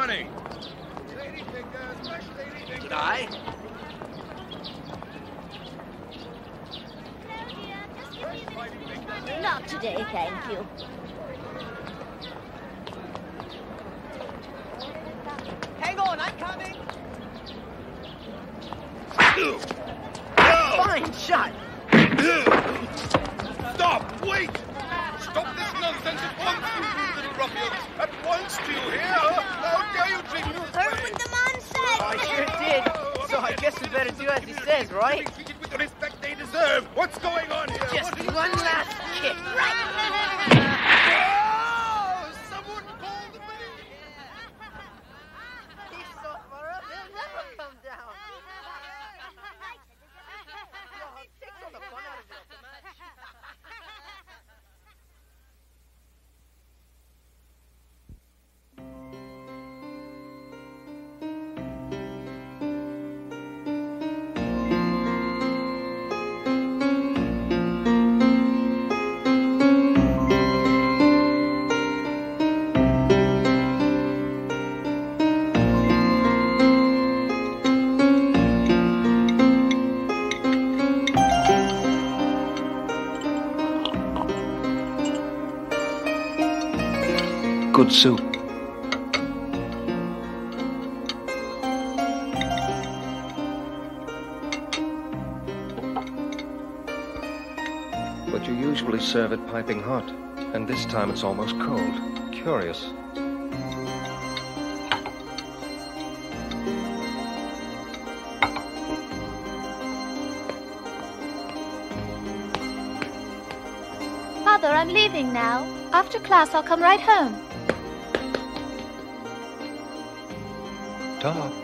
running. Did I? Not today, thank you. Hang on, I'm coming! Fine shot! Stop! Wait! Stop this nonsense at once, you little ruffians! At once, do you hear? How dare you treat me? Heard what the man said! I sure did. So I guess we better do as he says, right? Being treated with the respect they deserve. What's going on here? Just one last kick. Oh, someone call the police! He's so far up, he'll never come down. No, it takes all the fun out of it, the match. Good soup. But you usually serve it piping hot, and this time it's almost cold. Curious. Father, I'm leaving now. After class, I'll come right home. Ta.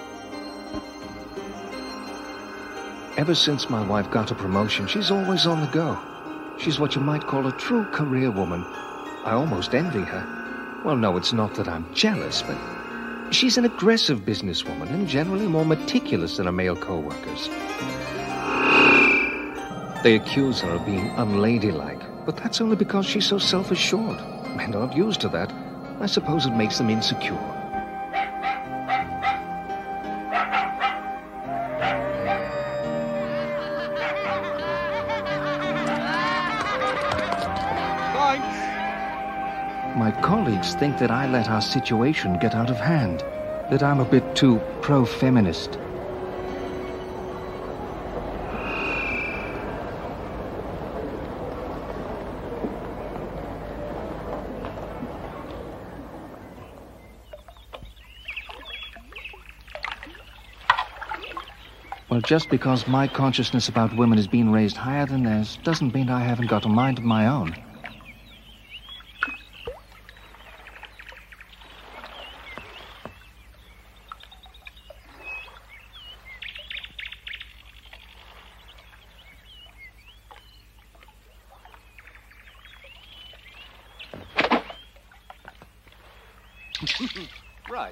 Ever since my wife got a promotion, she's always on the go. She's what you might call a true career woman. I almost envy her. Well, no, it's not that I'm jealous, but she's an aggressive businesswoman and generally more meticulous than her male co-workers. They accuse her of being unladylike, but that's only because she's so self-assured. And I'm used to that. I suppose it makes them insecure. My colleagues think that I let our situation get out of hand, that I'm a bit too pro-feminist. Well, just because my consciousness about women has been raised higher than theirs doesn't mean I haven't got a mind of my own. Right.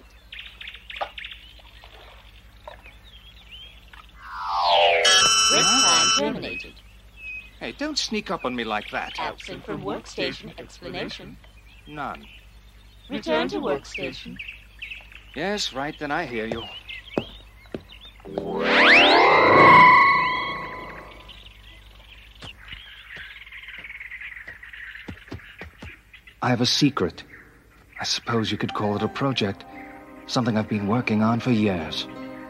Rip plan terminated. Hey, don't sneak up on me like that. Absent from workstation explanation. None. Return to workstation. Yes, right, then I hear you. I have a secret. I suppose you could call it a project. Something I've been working on for years.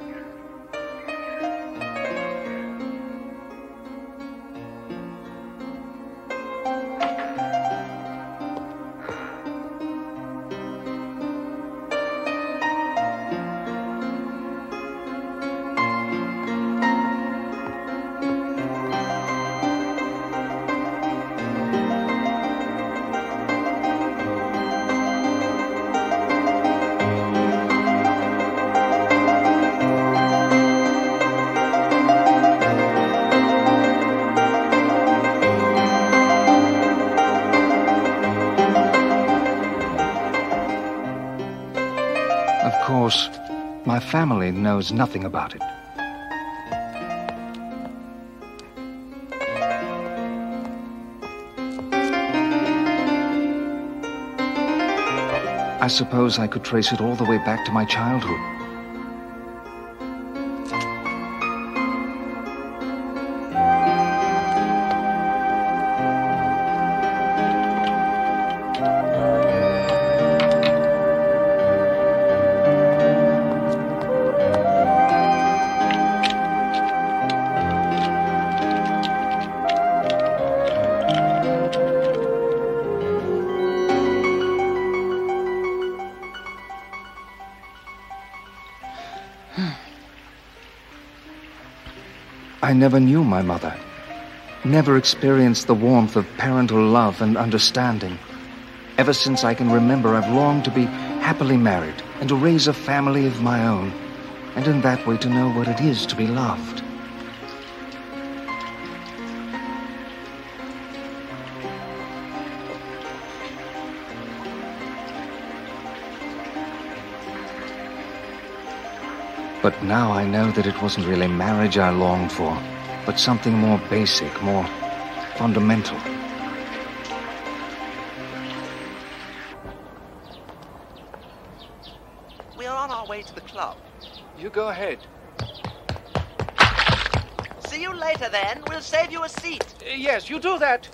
Of course, my family knows nothing about it. I suppose I could trace it all the way back to my childhood. I never knew my mother. Never experienced the warmth of parental love and understanding. Ever since I can remember, I've longed to be happily married and to raise a family of my own, and in that way to know what it is to be loved. But now I know that it wasn't really marriage I longed for, but something more basic, more fundamental. We are on our way to the club. You go ahead. See you later then. We'll save you a seat. Yes, you do that.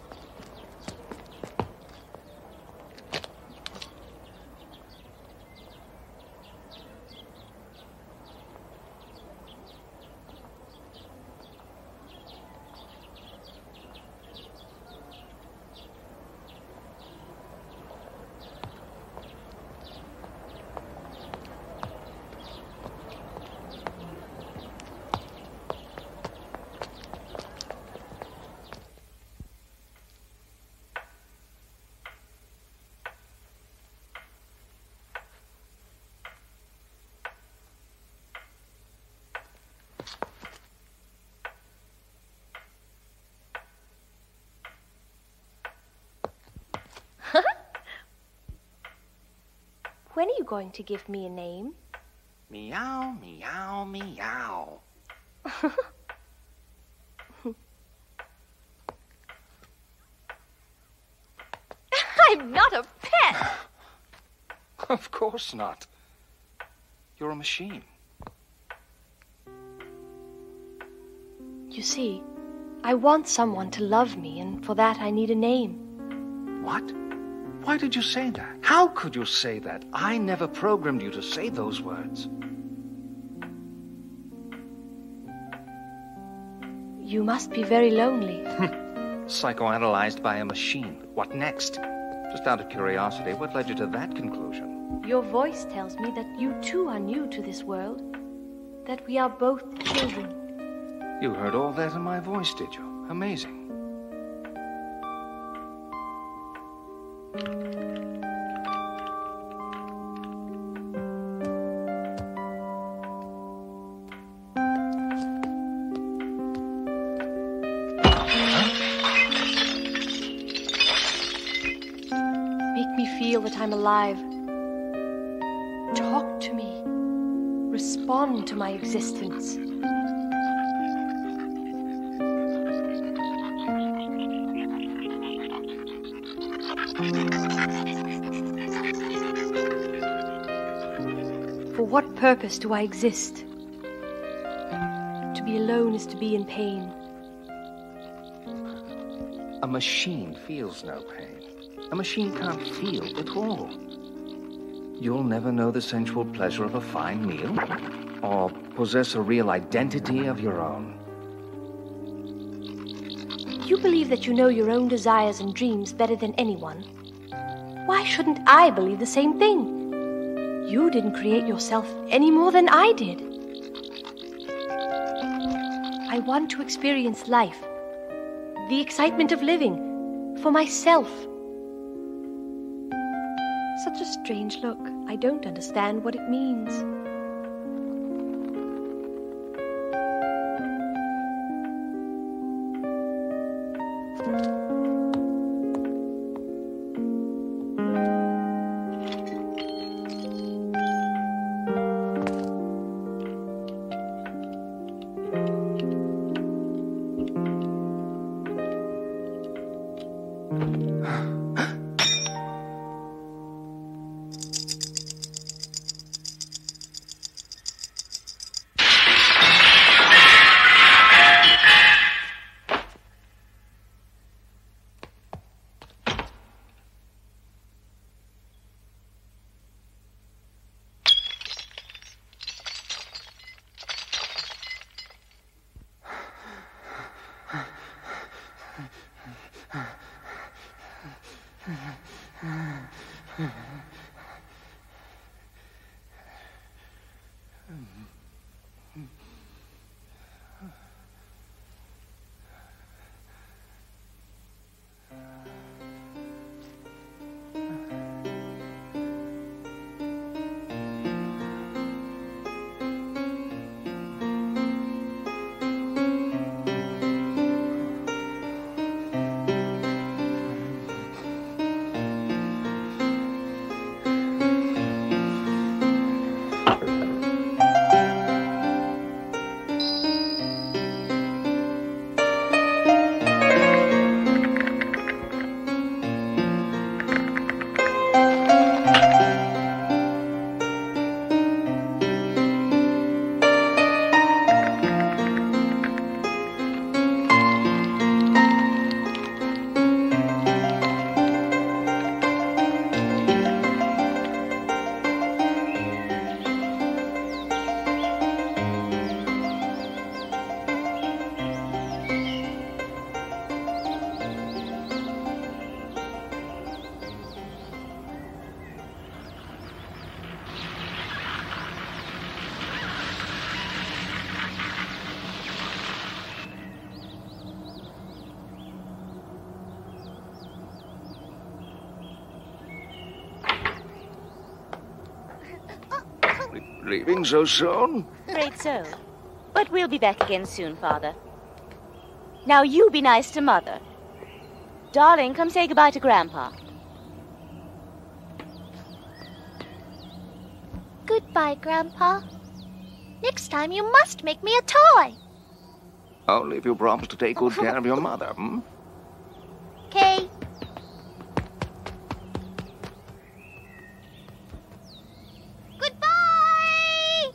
When are you going to give me a name? Meow, meow, meow. I'm not a pet! Of course not. You're a machine. You see, I want someone to love me, and for that I need a name. What? Why did you say that? How could you say that? I never programmed you to say those words. You must be very lonely. Psychoanalyzed by a machine. What next? Just out of curiosity, what led you to that conclusion? Your voice tells me that you too are new to this world. That we are both children. You heard all that in my voice, did you? Amazing. That I'm alive. Talk to me. Respond to my existence. For what purpose do I exist? To be alone is to be in pain. A machine feels no pain. A machine can't feel at all. You'll never know the sensual pleasure of a fine meal, or possess a real identity of your own. You believe that you know your own desires and dreams better than anyone. Why shouldn't I believe the same thing? You didn't create yourself any more than I did. I want to experience life, the excitement of living, for myself. Such a strange look. I don't understand what it means. Leaving so soon? Afraid so. But we'll be back again soon, Father. Now you be nice to Mother. Darling, come say goodbye to Grandpa. Goodbye, Grandpa. Next time you must make me a toy. Only if you promise to take good care of your mother, hmm? Okay. Goodbye!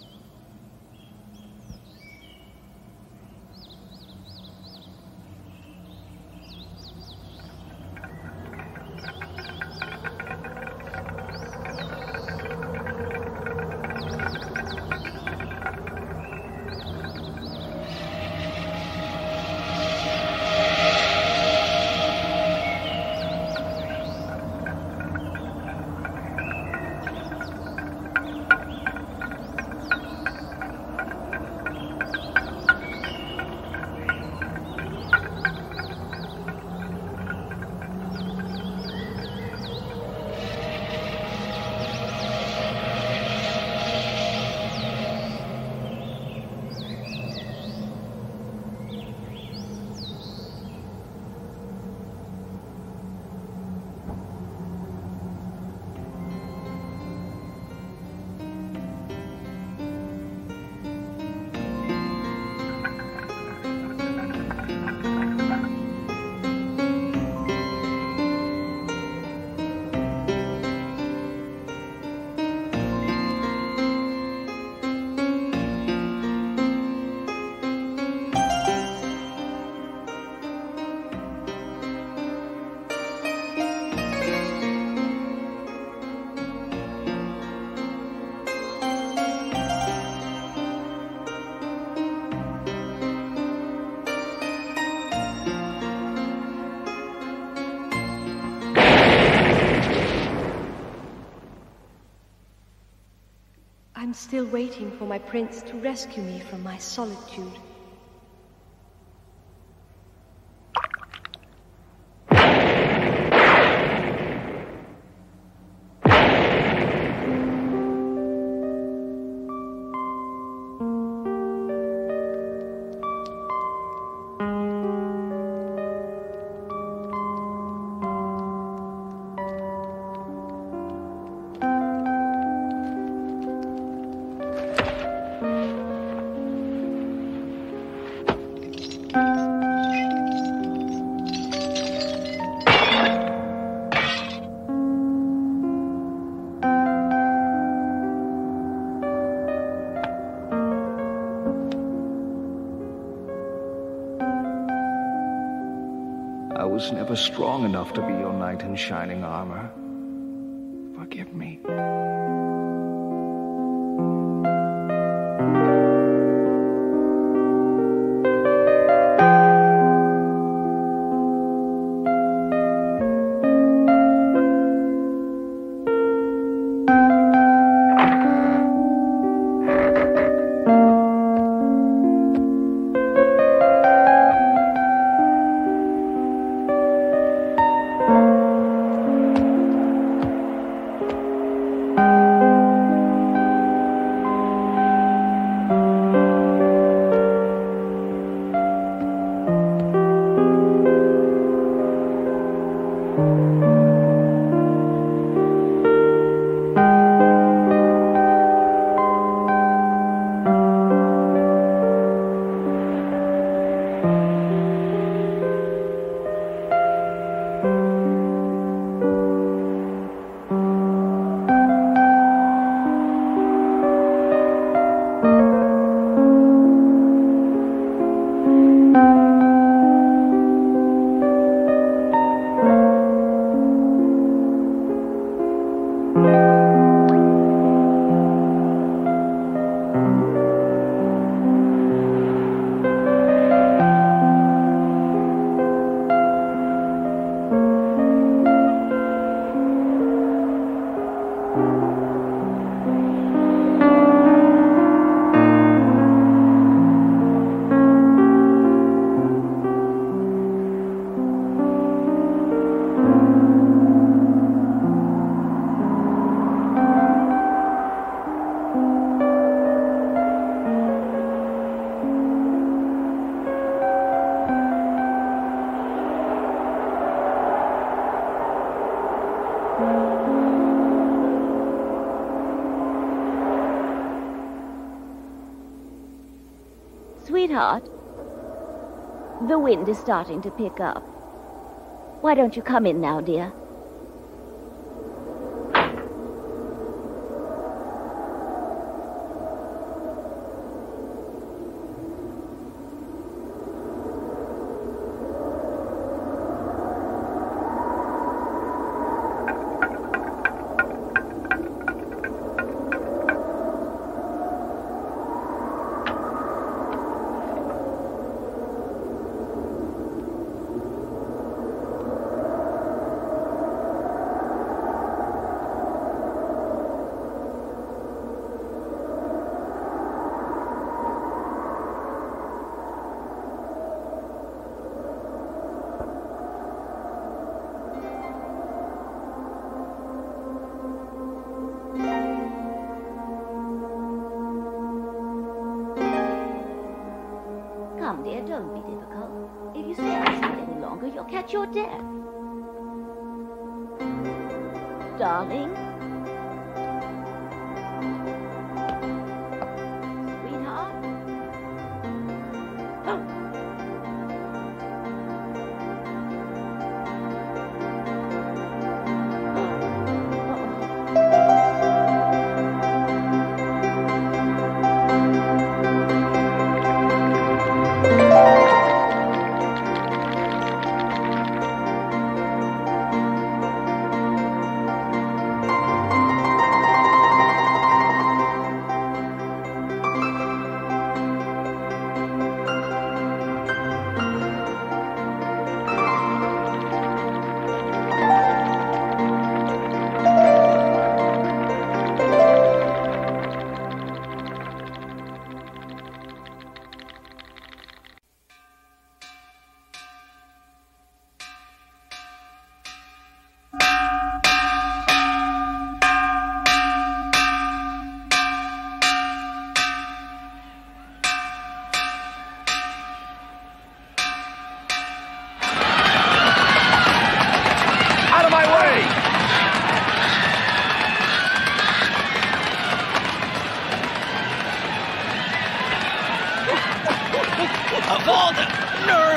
I'm still waiting for my prince to rescue me from my solitude. I was never strong enough to be your knight in shining armor. Forgive me. Sweetheart, the wind is starting to pick up. Why don't you come in now, dear? Come, dear, don't be difficult. If you stay outside any longer, you'll catch your death. Darling? Sweetheart? Of all the nerve!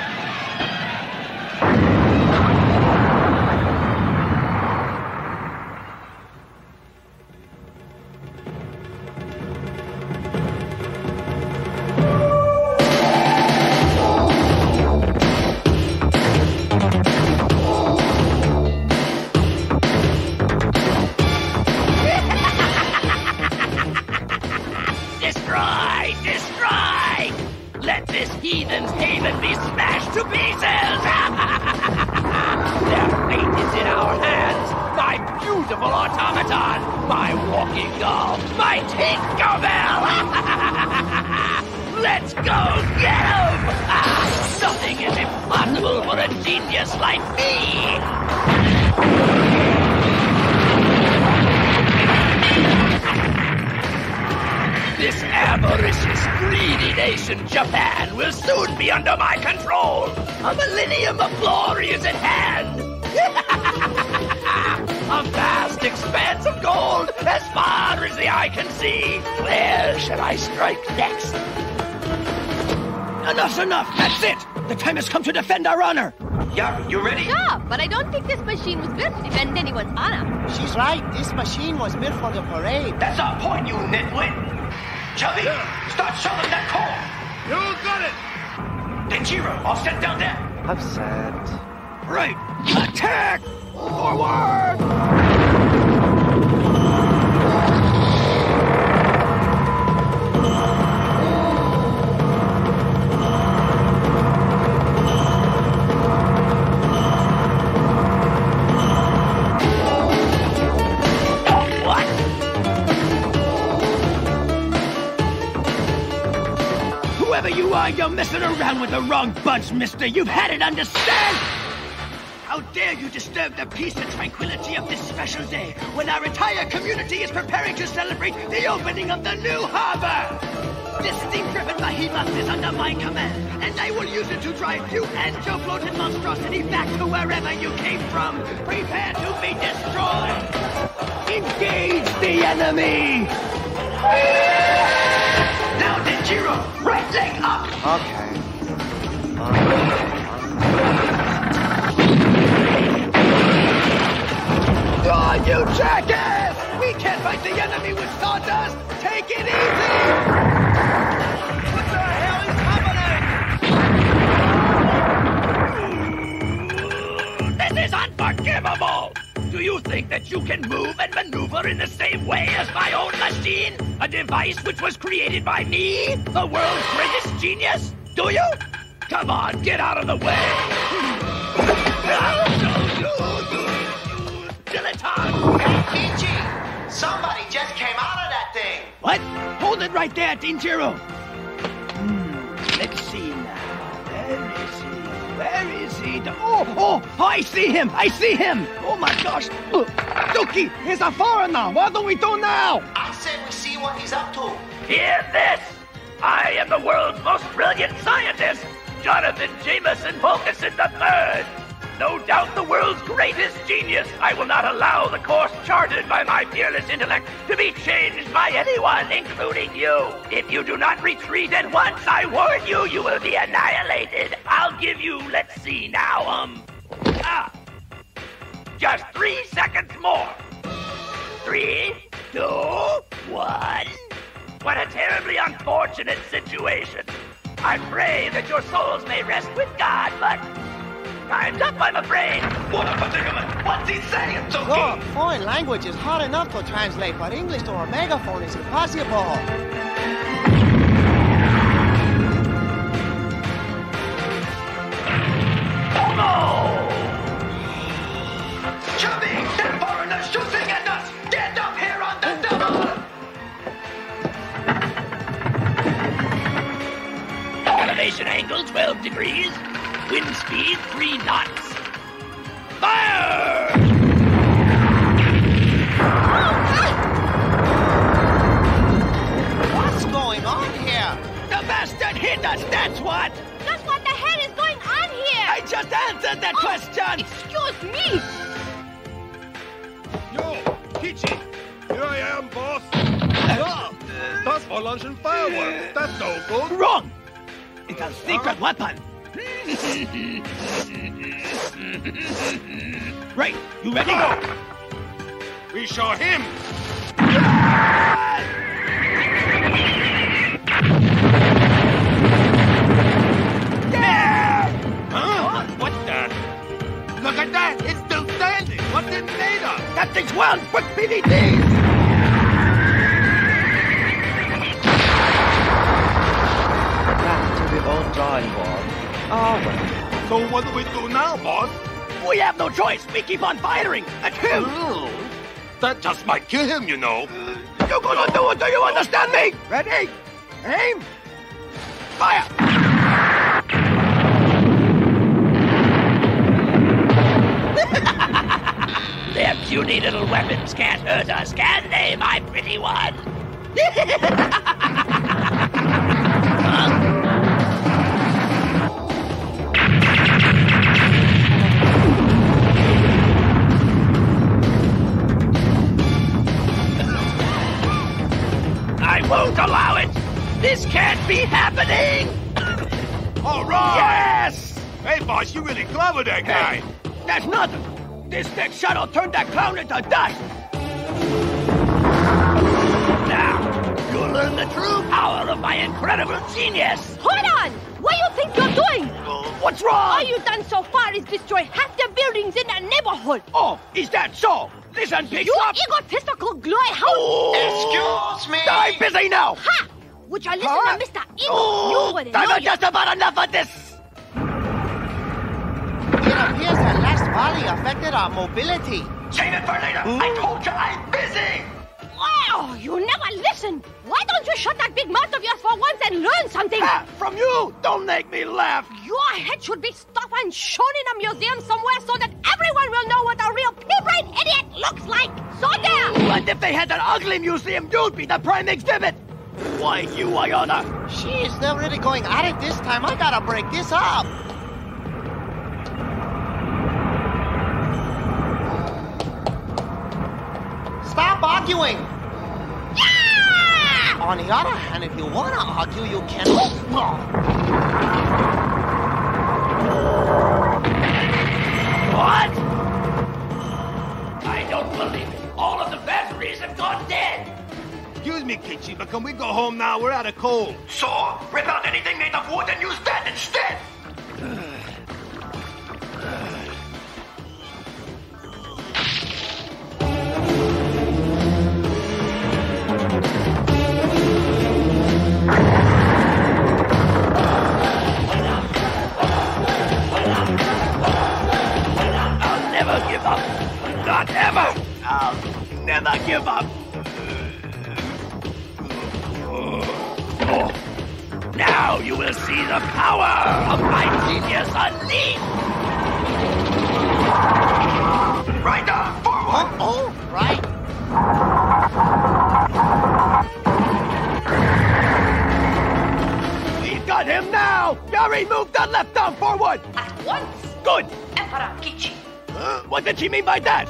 Destroy! Destroy! Let this heathen's haven be smashed to pieces! Their fate is in our hands! My beautiful automaton! My walking doll! My Tinkerbell! Let's go get 'em! Nothing is impossible for a genius like me! This avaricious, greedy nation, Japan, will soon be under my control. A millennium of glory is at hand. A vast expanse of gold as far as the eye can see. Where shall I strike next? Enough's enough! That's it! The time has come to defend our honor! Yeah, you ready? Yeah, but I don't think this machine was built to defend anyone's honor. She's right. This machine was built for the parade. That's our point, you nitwit! Chubby, start shoveling that coal! You got it! Denjiro, all set down there! Upset. Right! Attack! Forward! Whoever you are, you're messing around with the wrong bunch, mister. You've had it, understand? How dare you disturb the peace and tranquility of this special day when our entire community is preparing to celebrate the opening of the new harbor? This steam-driven behemoth is under my command, and I will use it to drive you and your floating monstrosity back to wherever you came from. Prepare to be destroyed. Engage the enemy! Now, Denjiro! Injiro, right leg up! Okay. Oh, you jackass! We can't fight the enemy with sawdust! Take it easy! What the hell is happening? This is unforgivable! Do you think that you can move and maneuver in the same way as my own machine? A device which was created by me, the world's greatest genius? Do you? Come on, get out of the way! Dilettante! Peachy! Somebody just came out of that thing! What? Hold it right there, Tinjiro! Let's see now. Where is he? Oh, I see him! I see him! Oh my gosh! Duki, he's a foreigner! What do we do now? I said we see what he's up to. Hear this! I am the world's most brilliant scientist, Jonathan Jameson Fulkerson III. No doubt the world's greatest genius. I will not allow the course charted by my fearless intellect to be changed by anyone, including you. If you do not retreat at once, I warn you, you will be annihilated. I'll give you, let's see now, just 3 seconds more. 3, 2, 1. What a terribly unfortunate situation. I pray that your souls may rest with God, but time's up, I'm afraid. What a predicament! What's he saying, Zuki? Look, foreign language is hard enough to translate, but English to a megaphone is impossible. Chubby! That foreigner's shooting at us! Get up here on the double! Elevation angle 12 degrees. Wind speed 3 knots. Fire! What's going on here? The bastard hit us, that's what! Just what the hell is going on here? I just answered that question! Excuse me! Yo, Kichi, here I am, boss. That's for lunch and fireworks. That's no good. Wrong! It's a secret weapon! Right, you ready? We saw him. Huh? What the? Look at that! It's still standing! What's it made of? That thing's wound with PVDs! Back to the old drawing board. Oh, well. So what do we do now, boss? We have no choice. We keep on firing at him. That just might kill him, you know. You're gonna do it, do you understand me? Ready? Aim! Fire! Their puny little weapons can't hurt us, can they, my pretty one? I won't allow it! This can't be happening! All right! Yes! Hey, boss, you really clever, that guy. That's nothing! This next shuttle turned that clown into dust! Now, you'll learn the true power of my incredible genius! Hold on! What do you think you're doing? What's wrong? All you've done so far is destroy half the buildings in that neighborhood. Oh, is that so? Listen, big You flop! egotistical glory hound! Excuse me! I'm busy now! Ha! Would you listen Huh? to Mr. Eagle? You wouldn't know I've just about enough of this! It appears that last volley affected our mobility. Save it for later! I told you I'm busy! Wow, you never listen. Why don't you shut that big mouth of yours for once and learn something? Ah, from you! Don't make me laugh! Your head should be stuffed and shown in a museum somewhere so that everyone will know what a real pea-brain idiot looks like. So there! What if they had an ugly museum? You'd be the prime exhibit! Why, you, Iona? She's they're really going at it this time. I gotta break this up. Stop arguing! Yeah! On the other hand, if you want to argue, you can... What? I don't believe it. All of the batteries have gone dead. Excuse me, Kichi, but can we go home now? We're out of coal. So, rip out anything made of wood and use that instead. I'll never give up. Not ever. I'll never give up. Now you will see the power of my genius unleashed! Right on, forward! Oh, right. We've got him now! Yari, move the left arm forward! At once, Good! Emperor Kichi. What did she mean by that?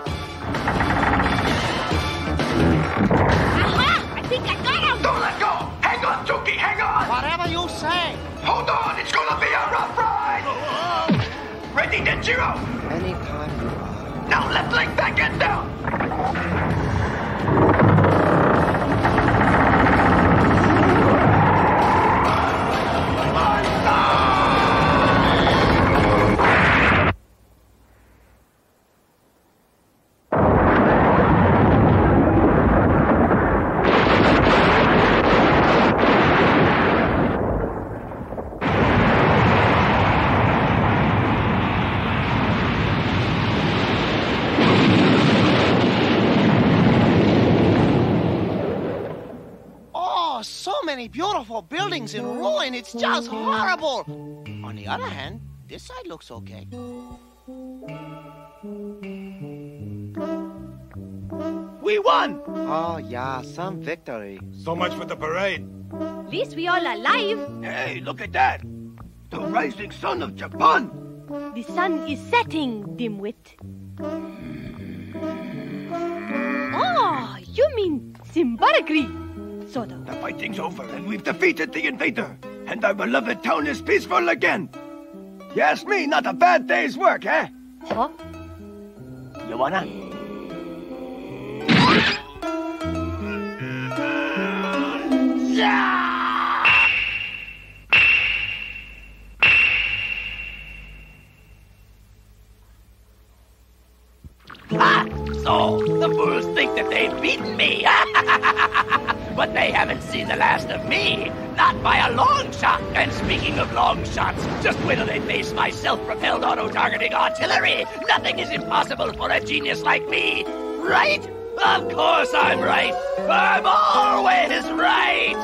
Aha! I think I got him! Don't let go! Hang on, Tuki, hang on! Whatever you say. Hold on, it's gonna be a rough ride! Ready, Denjiro? Anytime you are. Now left leg back and down! Beautiful buildings in ruin. It's just horrible. On the other hand, this side looks okay. We won! Oh, yeah, some victory. So much for the parade. At least we all alive. Hey, look at that! The rising sun of Japan! The sun is setting, dimwit. Oh, you mean symbolically. Sort of. The fighting's over, and we've defeated the invader. And our beloved town is peaceful again. You ask me, not a bad day's work, eh? Huh? You wanna? Ah, so the fools think that they've beaten me. But they haven't seen the last of me. Not by a long shot. And speaking of long shots, just wait till they face my self-propelled auto-targeting artillery. Nothing is impossible for a genius like me. Right? Of course I'm right. I'm always right.